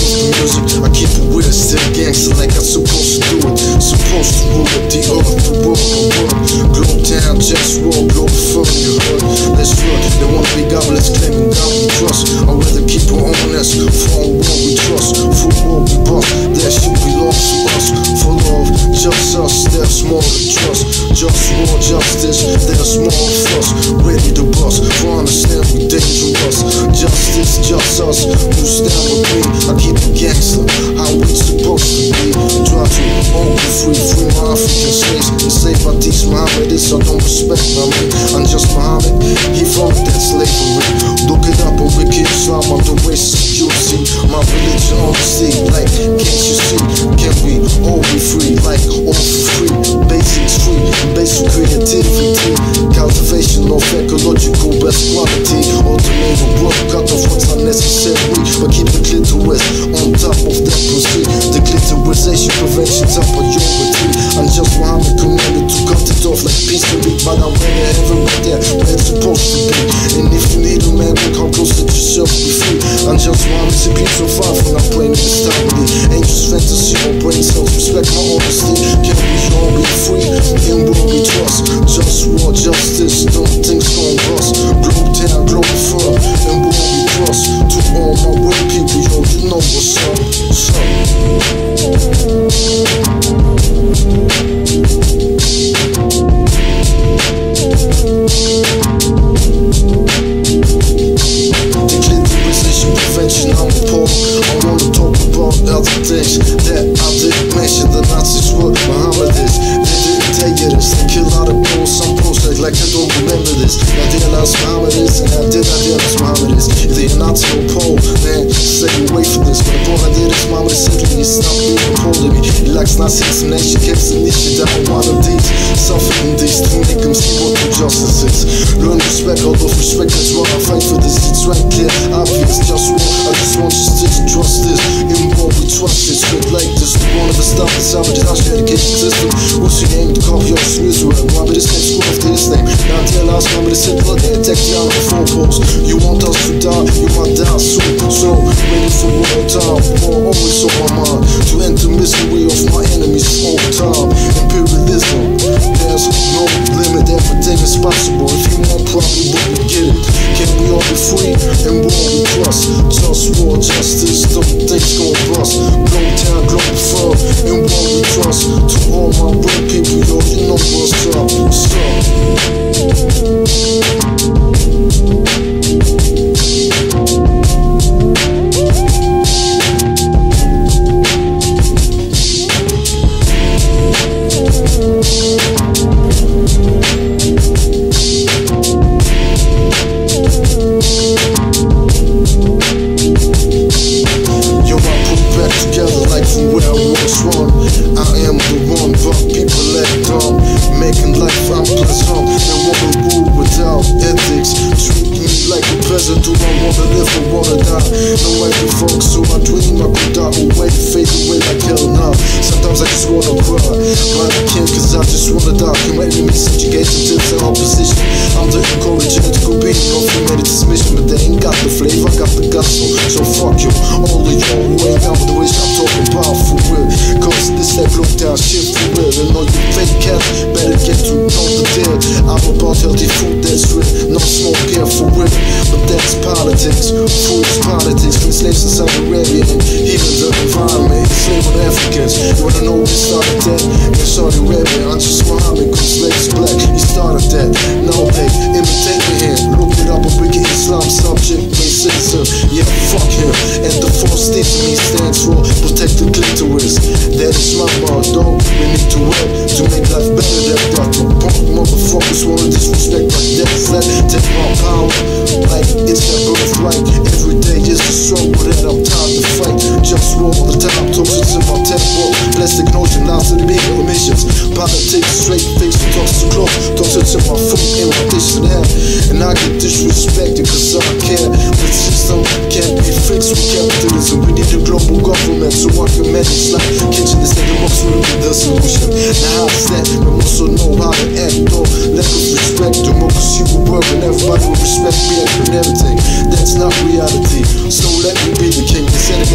the music, I keep it weird, still gangster like I'm supposed to do it. Supposed to rule it, the earth, the world, the world. Globetown, JustWar, Globalfirm, you heard. Let's run, they wanna be godless, claiming God we trust. I'd rather keep it honest, for on what we trust. For what we bust, that shit belongs to us. For love, just us, there's more to trust. Just war, justice, there's more of us. Ready to bust, for understand we dangerous. Justice, just us, who stand with me. I keep it gangster, how we supposed to be. Try to all be free, free my African slaves. And say by these Mohammedists, I don't respect me. I'm just Muhammad, he founded that slavery. Look it up on Wiki Islam, I'm the race security. My religion on the sea, like, can't you see? Can we all be free, like, all for free? Basics free, basic creativity. Cultivation of ecological best quality. Automate the work, cut off what's unnecessary. But keep the clitoris on top of that pussy. The clitorisation prevention top priority. I'm just Muhammad commanded to cut it off like peace can be. But I'm ready everywhere there, where it's supposed to be. And if you need a man, come close, let yourself be free. I'm just Muhammad, see so far from not playing this stability. Angels fantasy, no brain cells, respect my honesty. Can we all be free? In what we trust. Just war, justice, don't things gon' bust. Globetown, Globalfirm, and what we trust. To all my real people, yo, you know what's up. What's up? Prevention, I'm appalled. I wanna talk about other things that I didn't mention. The Nazis were Mohammedists. They didn't tell you this. They kill out of bulls, some bulls like I don't remember this. I realized Mohammedists, and I did realize Mohammedists. If they're Nazi or Pole, man, stay away from this. But all I did is Mohammed simply stop being a Pole to me. He likes Nazis and nation keeps the niche down one of these. Suffering these to make them see what the justice is. Learn respect, all of respect, that's why I fight for this. It's right clear, obvious, just war. I just want you to trust this. In what we trust, it's good like this. The one of the stop the savage, our education system. Who's your name? The copy of Israel. Why be this name? School after this name. Now realize, remember the simple, they attack the out of the phone post. You want us to die, you might die soon. So, ready for war time, war always on my mind. To end the misery of my enemies all time. Imperialism, there's no limit, everything is possible. If you want probably we will get it. Can we all be free and war we trust? Just war, justice, don't things gon' bust. Globetown, Globalfirm, and war we trust. To all my real people, yo, you know what's up. What's up? Do I wanna live or wanna die? No way to focus, so I dream I could die away, fade away like hell now. Sometimes I just wanna cry, but I can't cause I just wanna die. Can my enemies subjugate into the opposition? I'm the encouragerical being of humanity's mission, but they ain't got the flavor, I got the gospel. So fuck you, all of y'all who ain't down with the wish I'm talking about for real. Cause this that Globetown shit for real. And all you fake cats better get to know the deal. I'm about healthy food that's real, no smoke here for real. But that's politics, food is politics. Free slaves in Saudi Arabia and even the environment. Slave on Africans, you wanna know who started that? In Saudi Arabia, I'm just Muhammad, cause slaves black, he started that. Now they imitate me here, look it up on Wiki Islam, subject, racism. Yeah, fuck him. And the fourth state to me stands for protect the clitoris. That is my motto, we need to work to make life better than that. Punk motherfuckers wanna disrespect my death, let take my power like it's their birthright. Every day is the struggle that I'm tired to fight. Just war all the time, toxins in my temple. Plastic notion, lies to the big emissions. Politics, straight face, talks to close. Toxins in my food, in my dish and hair. And I get disrespected cause I care. The system can't be fixed with capitalism. We need a global government so I can manage life. Kitchen is the most will be the solution. Now how's that? We also know how to act though. Lack of respect, democracy will work and everybody will respect me and everything. That's not reality. So let me be the king. Instead of